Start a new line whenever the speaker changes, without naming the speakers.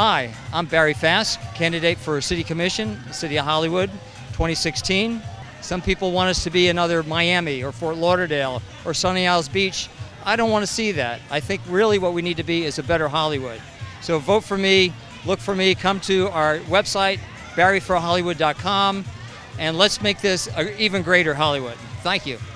Hi, I'm Barry Faske, candidate for City Commission, City of Hollywood, 2016. Some people want us to be another Miami or Fort Lauderdale or Sunny Isles Beach. I don't want to see that. I think really what we need to be is a better Hollywood. So vote for me, look for me, come to our website, barryforhollywood.com, and let's make this an even greater Hollywood. Thank you.